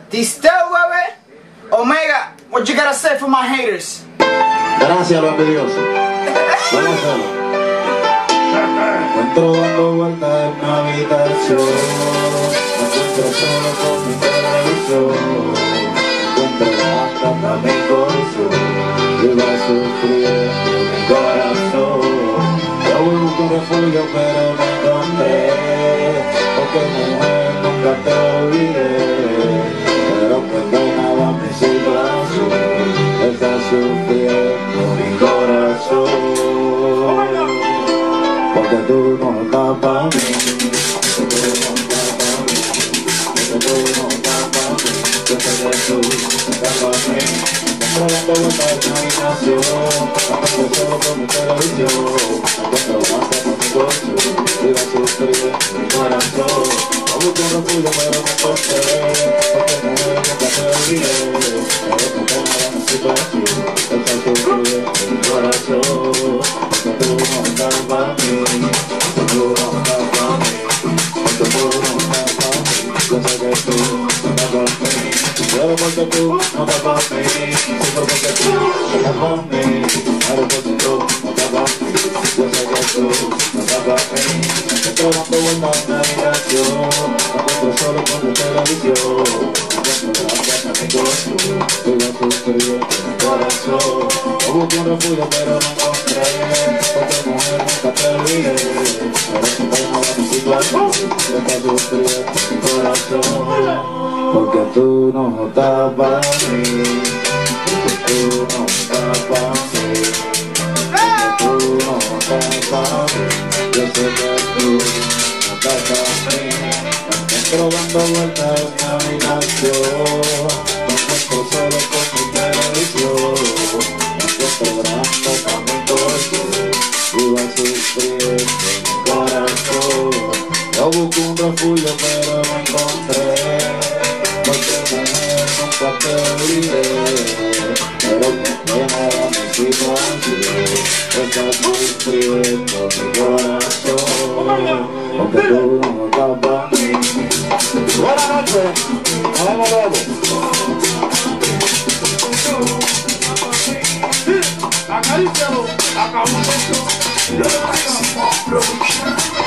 Distel, baby. Omega, what you gotta say for my haters? Gracias, los envidiosos. Vamos a hacerlo. Encuentro dando vueltas en mi habitación. Me encuentro solo con mi televisor. Encuentro hasta mi corazón. Iba sufriendo mi corazón. Yo busco un refugio pero no encontré. Porque mujer nunca te olvidé. Pero que peinaba mi situación. Está sufriendo mi corazón. Porque tú no estás para mí. Porque tú no estás para mí. Porque tú no estás para mí. Yo sé que tú estás para mí. Dando vueltas en mi habitación. Hablando solo con mi televisión. Me encuentro hasta con mi corazón. Iba a sufrir mi corazón. No busco un refugio pero me encontré. Porque mujer nunca te olvidé. Pero que pena mi situación. Está sufriendo mi corazón. Porque tú no estás para mí. Porque tú no estás para mí. Porque tú no estás para mí. Yo sé que tú estás para mí. Pero porque tú no estás para mí. Sí, porque tú no estás para mí. Pero porque tú no estás para mí. Yo sé que tú no estás para mí. Estoy dando vueltas en mi habitación. Me encuentro solo con mi televisión. Me encuentro gracias a mi corazón. Estoy a sufrir en mi corazón. No busco un refugio pero no encontré. Porque mujer nunca te olvidé. Pero que pena mi situación. Está sufriendo mi corazón. Porque tú no estás para mí. Porque tú no estás para mí. Porque tú no estás para mí. Yo sé que tú no estás para mí. Me encuentro dando vueltas en mi habitación. Me encuentro solo con mi televisión. Me encuentro grabando para mi corazón. Iba sufriendo mi corazón. Yo busco un refugio pero no encontré. Porque mujer nunca te olvidé. Pero que pena mi situación. Está sufriendo mi corazón. Porque tú no estás para mí. Buenas noches, nos vemos luego. Acarícialo, acabamos.